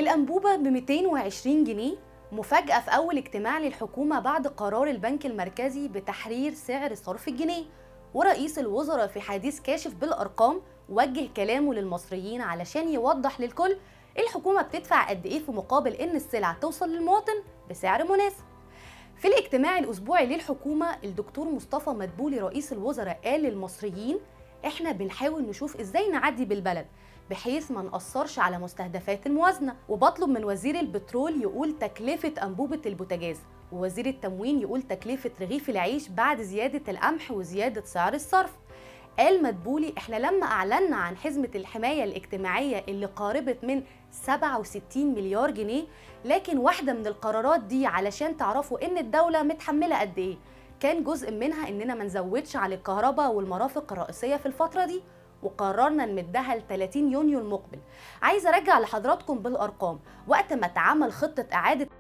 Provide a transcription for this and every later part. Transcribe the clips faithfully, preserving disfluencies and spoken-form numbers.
الأنبوبة ب مئتين وعشرين جنيه، مفاجأة في أول اجتماع للحكومة بعد قرار البنك المركزي بتحرير سعر صرف الجنيه. ورئيس الوزراء في حديث كاشف بالأرقام وجه كلامه للمصريين علشان يوضح للكل الحكومة بتدفع قد إيه في مقابل إن السلع توصل للمواطن بسعر مناسب. في الاجتماع الأسبوعي للحكومة، الدكتور مصطفى مدبولي رئيس الوزراء قال للمصريين: إحنا بنحاول نشوف إزاي نعدي بالبلد بحيث ما نأثرش على مستهدفات الموازنة، وبطلب من وزير البترول يقول تكلفة أنبوبة البوتاجاز، ووزير التموين يقول تكلفة رغيف العيش بعد زيادة القمح وزيادة سعر الصرف. قال مدبولي: احنا لما اعلنا عن حزمة الحماية الاجتماعية اللي قاربت من سبعة وستين مليار جنيه، لكن واحدة من القرارات دي علشان تعرفوا ان الدولة متحملة قد ايه، كان جزء منها اننا ما نزودش على الكهرباء والمرافق الرئيسية في الفترة دي، وقررنا نمدها ل ثلاثين يونيو المقبل. عايزة ارجع لحضراتكم بالارقام. وقت ما اتعمل خطة اعادة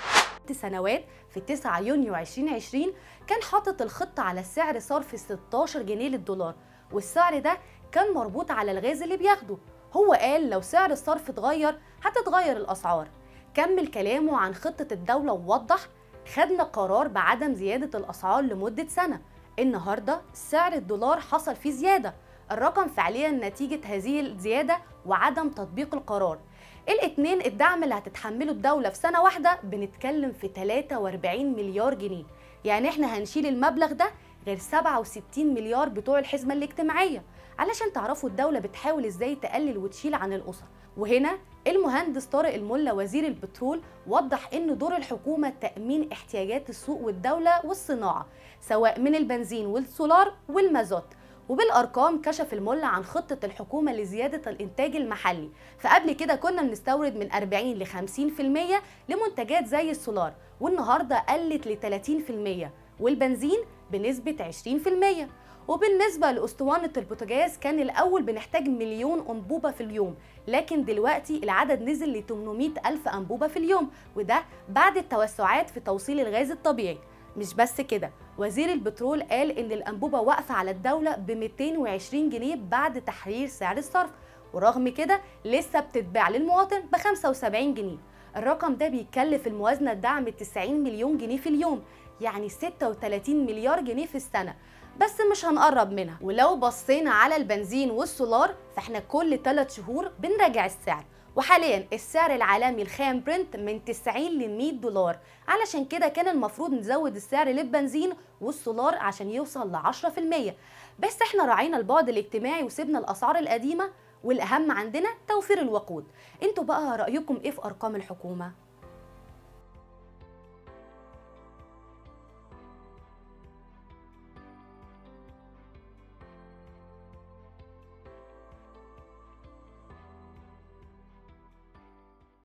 سنوات في تسعة يونيو ألفين وعشرين، كان حاطط الخطة على سعر صرف ستاشر جنيه للدولار، والسعر ده كان مربوط على الغاز اللي بياخده. هو قال لو سعر الصرف اتغير هتتغير الأسعار. كمل كلامه عن خطة الدولة ووضح: خدنا قرار بعدم زيادة الأسعار لمدة سنة. النهاردة سعر الدولار حصل فيه زيادة، الرقم فعليا نتيجة هذه الزيادة وعدم تطبيق القرار. الاتنين الدعم اللي هتتحمله الدولة في سنة واحدة بنتكلم في ثلاثة وأربعين مليار جنيه، يعني احنا هنشيل المبلغ ده غير سبعة وستين مليار بتوع الحزمة الاجتماعية، علشان تعرفوا الدولة بتحاول ازاي تقلل وتشيل عن الأسر. وهنا المهندس طارق الملا وزير البترول وضح ان دور الحكومة تأمين احتياجات السوق والدولة والصناعة، سواء من البنزين والسولار والمازوت. وبالارقام كشف الملا عن خطه الحكومه لزياده الانتاج المحلي، فقبل كده كنا بنستورد من أربعين ل خمسين في المية لمنتجات زي السولار، والنهارده قلت ل ثلاثين في المية، والبنزين بنسبه عشرين في المية. وبالنسبه لاسطوانه البوتاجاز، كان الاول بنحتاج مليون انبوبه في اليوم، لكن دلوقتي العدد نزل ل ثمانمئة ألف انبوبه في اليوم، وده بعد التوسعات في توصيل الغاز الطبيعي. مش بس كده، وزير البترول قال ان الانبوبه واقفه على الدوله ب مئتين وعشرين جنيه بعد تحرير سعر الصرف، ورغم كده لسه بتتباع للمواطن ب خمسة وسبعين جنيه. الرقم ده بيكلف الموازنه دعم تسعين مليون جنيه في اليوم، يعني ستة وثلاثين مليار جنيه في السنه، بس مش هنقرب منها. ولو بصينا على البنزين والسولار فاحنا كل ثلاث شهور بنراجع السعر، وحاليا السعر العالمي الخام برنت من تسعين ل مئة دولار، علشان كده كان المفروض نزود السعر للبنزين والسولار عشان يوصل ل عشرة في المية، بس احنا راعينا البعد الاجتماعي وسيبنا الاسعار القديمه، والاهم عندنا توفير الوقود. انتوا بقى رايكم ايه في ارقام الحكومه؟